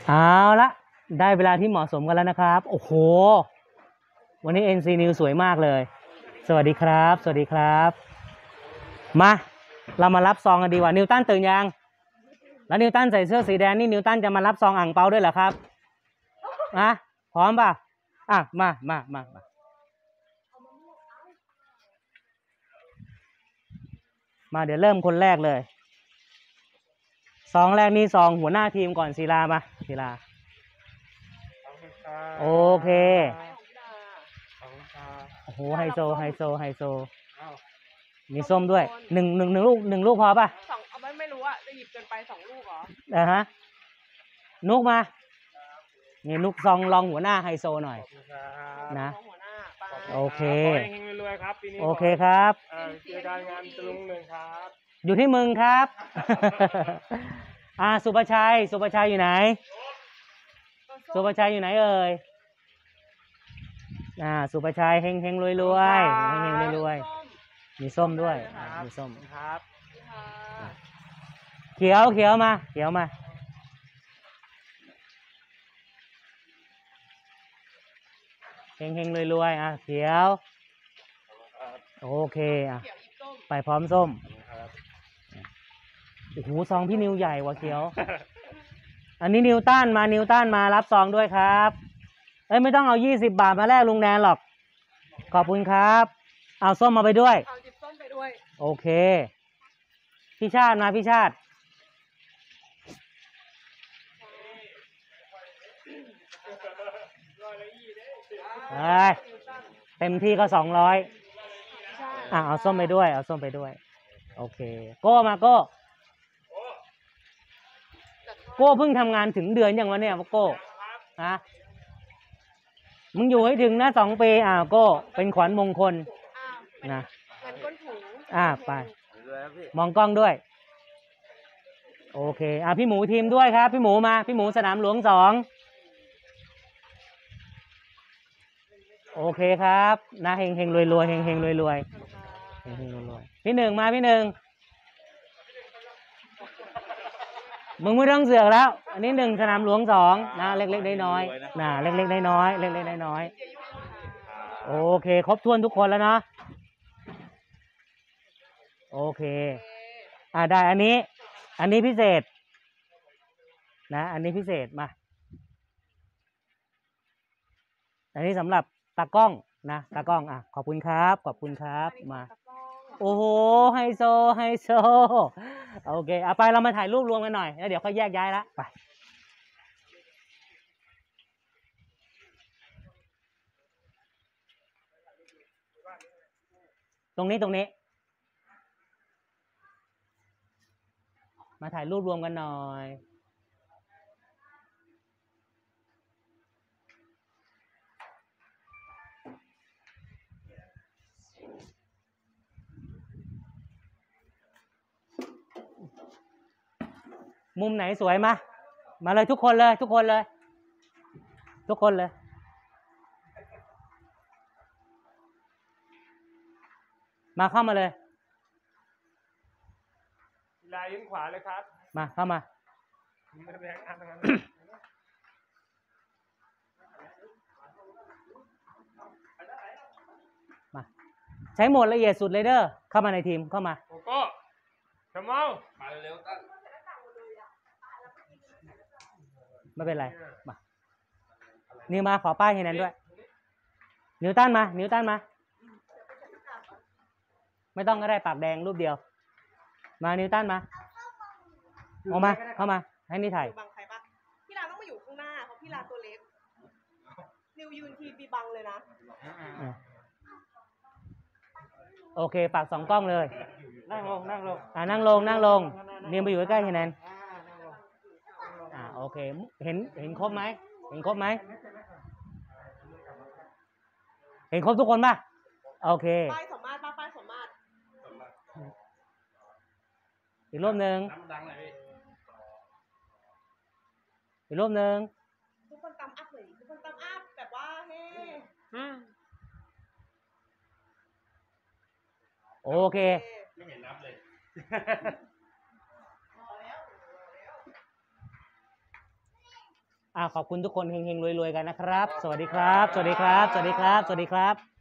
เอาละได้เวลาที่เหมาะสมกันแล้วนะครับโอ้โหวันนี้ NC News สวยมากเลยสวัสดีครับสวัสดีครับมาเรามารับซองกันดีกว่านิวตันตื่นยังแล้วนิวตันใส่เสื้อสีแดงนี่นิวตันจะมารับซองอ่างเปาด้วยเหรอครับนะพร้อมป่ะอ่ะมาเดี๋ยวเริ่มคนแรกเลยซองแรกนี่ซองหัวหน้าทีมก่อนศิลามาศิลาโอเคโอ้โหไฮโซมีส้มด้วยหนึ่งลูกพอป่ะสองเอาไม่รู้อะจะหยิบเกินไป2 ลูกเหรอฮะนุกมานี่นุกซองลองหัวหน้าไฮโซหน่อยนะโอเครวยครับปีนี้โอเคครับเจอการงานตะลุงหนึ่งครับอยู่ที่มึงครับสุภชัยอยู่ไหนสุภชัยอยู่ไหนเอ่ยสุภชัยเฮงรวยรวยมีส้มด้วยมีส้มครับเขียวมาเฮงรวยเขียวโอเคไปพร้อมส้มโอ้โหซองพี่นิวใหญ่กว่าเขียวอันนี้นิวตันมารับซองด้วยครับไม่ต้องเอา20 บาทมาแลกลุงแนนหรอกขอบคุณครับเอาส้มมาไปด้วยเอาหยิบส้มไปด้วยโอเคพี่ชาติมาพี่ชาติเต็มที่ก็200เอาส้มไปด้วยโอเคโก้มาโก้เพิ่งทำงานถึงเดือนอย่างวะเนี่ยโก้นะมึงอยู่ให้ถึงนะ2 ปีโก้เป็นขวัญมงคลนะเงินก้นถุงไปมองกล้องด้วยโอเคพี่หมูทีมด้วยครับพี่หมูมาพี่หมูสนามหลวง2โอเคครับนะเฮงรวยพี่หนึ่งมาพี่หนึ่งมึงไม่ต้องเสือกแล้วอันนี้1สนามหลวง2นะเล็กๆน้อยๆนะเล็กๆน้อยโอเคครบถ้วนทุกคนแล้วเนาะโอเคได้อันนี้พิเศษนะอันนี้พิเศษมาอันนี้สำหรับตากล้องนะตากล้องขอบคุณครับมาโอ้โหไฮโซโอเคไปเรามาถ่ายรูปรวมกันหน่อยแล้วเดี๋ยวค่อยแยกย้ายละไปตรงนี้มาถ่ายรูปรวมกันหน่อยมุมไหนสวยมาเลยทุกคนเลยมาเข้ามาเลยลายยืนขวาเลยครับมาเข้ามาใช้โหมดละเอียดสุดเลยเด้อเข้ามาในทีมเข้ามาโกโก้ชมเอามาเร็วตั้งไม่เป็นไรมานิวมาขอป้ายให้นั้นด้วยนิวตันมาไม่ต้องก็ได้ปากแดงรูปเดียวมานิวตันมาออกมาเข้ามาให้นี่ถ่ายบังใครปะพี่ลาต้องมาอยู่ข้างหน้าเพราะพี่ลาตัวเล็กนิวยืนทีปีบังเลยนะโอเคปาก2 กล้องเลยนั่งลงนั่งลงนิวไปอยู่ใกล้ๆให้นั้นโอเคเห็นครบไหมเห็นครบทุกคนป่ะโอเคป้ายสมมาตรอีกรูปหนึ่งทุกคนตามอัพเลยทุกคนตามอัพแบบว่าเฮ้โอเคไม่เห็นนับเลยขอบคุณทุกคนเฮงๆรวยๆกันนะครับ สวัสดีครับ สวัสดีครับ สวัสดีครับ สวัสดีครับ